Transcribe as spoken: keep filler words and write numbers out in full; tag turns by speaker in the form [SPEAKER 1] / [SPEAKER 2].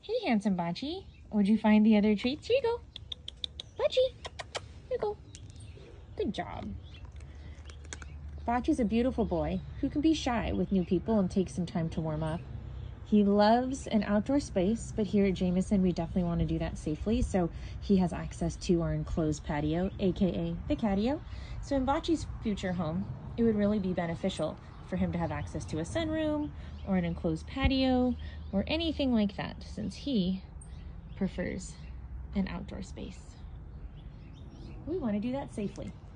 [SPEAKER 1] Hey, handsome Bocce. Where'd you find the other treats? Here you go. Bocce, here you go. Good job. Bocce's a beautiful boy who can be shy with new people and take some time to warm up. He loves an outdoor space, but here at Jameson, we definitely want to do that safely. So he has access to our enclosed patio, A K A the Catio. So in Bocce's future home, it would really be beneficial for him to have access to a sunroom or an enclosed patio or anything like that, since he prefers an outdoor space. We want to do that safely.